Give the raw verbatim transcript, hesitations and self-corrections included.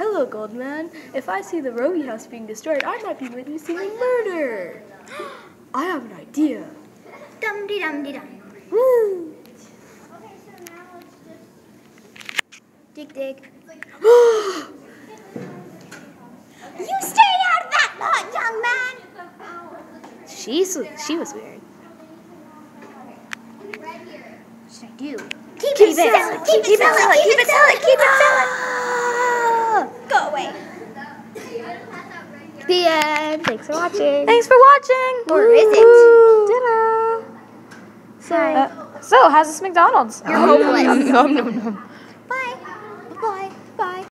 Hello, Goldman. If I see the Rogie house being destroyed, I might be witnessing a murder. I have an idea. Dum de dum de dum. Woo! Okay, so now let's just dig dig. You stay out of that lot, young man. She's she was weird. What should I do? Keep, keep it sealed. Keep, keep it sealed. Keep it sealed. Keep it sealed. Go away. The end. Thanks for watching. Thanks for watching. Or is it? Ta-da. So, Uh, so, how's this McDonald's? You're hopeless. Nom, nom, nom.